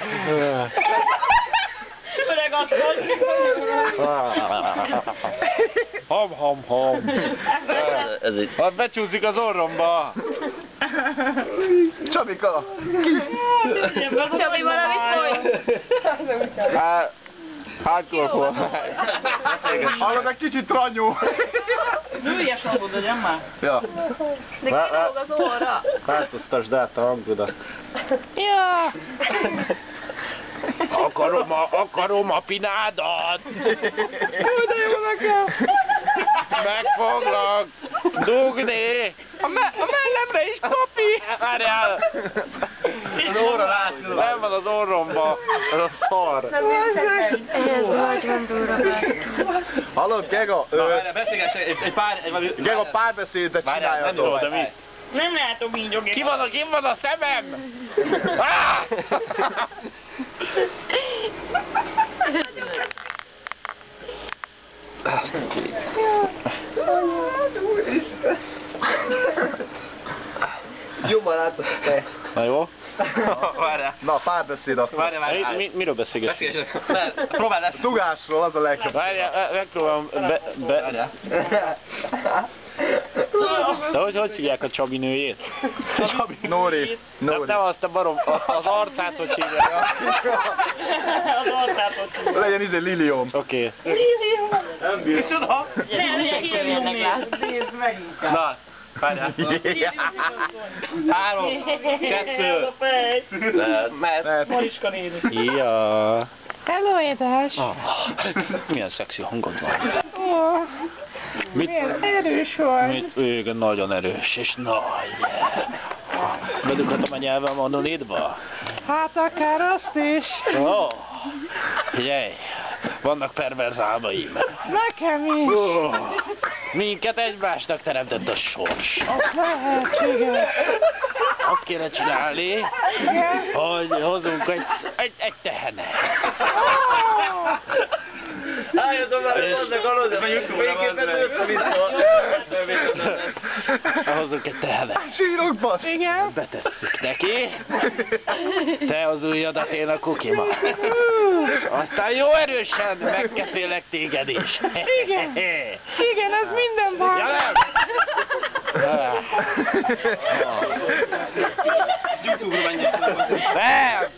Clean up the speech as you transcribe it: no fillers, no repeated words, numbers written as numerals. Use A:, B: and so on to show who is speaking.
A: Öreg asszony!
B: Ham. Hát becsúszik az orromba.
C: Csabika!
A: Csabi, valamit folyt!
C: Hardcore. Hallod, egy kicsit ranyó.
A: Ügyes hangod legyen már.
C: Ja.
A: De kilóg az óra.
C: Változtasd át a hangodat.
B: Ja. Akarom a pinádat. De jó nekem. Meg foglak dugni. A mellemre is, papi. Várjál.
C: Az óra látszik.
B: Nem van az orromba. Ez a szar.
C: Hallod, Gega?
D: Beszélgess egy pár...
C: Gega, párbeszédet csináljatok.
B: De mit?
A: Nem látom így, oké.
B: Ki van a szemem? Ah!
C: Jobban látszott te.
B: Na jó?
D: Várjál.
C: Na, párbeszéd akkor.
D: Várjál.
B: Miről beszélgetünk?
D: Próbáld ezt.
C: Dugásról, az a legjobb.
B: Várjál, megpróbálom
D: Várjál.
B: De hogy hívják a Csabi nőjét?
C: Nóri.
B: Nem azt a barom, az arcát hogy hívják?
A: Az arcát ott hívják.
C: Legyen Lilium.
B: Oké.
D: Nem bírod.
A: Nézd meg inkább.
D: Na, várjál. 3, 2, mehet.
A: Mariska néni.
B: Ja.
E: Hello, édes!
B: Milyen szexi hangod van.
E: Milyen erős vagy!
B: Igen, nagyon erős és nagy. Bedughatom a nyelvem a nonidba?
E: Hát akár azt is!
B: Ó, figyelj, vannak perverz álmaim.
E: Nekem is!
B: Ó, minket egymásnak teremtett a sors.
E: Az lehetséges!
B: Azt kéne csinálni,
E: Igen?
B: hogy hozunk egy tehenet.
D: Álljatok már, hogy vannak aludni. A YouTube-ra
B: Hozunk egy tehenet.
C: Sírok, basz!
E: Igen?
B: Betesszük neki. Te az ujjadat, én a kukimat. Aztán jó erősen megkefélek téged is.
E: Igen. Igen, ez minden van!
B: Ja nem!
D: YouTube-ra menjek.
B: Nem!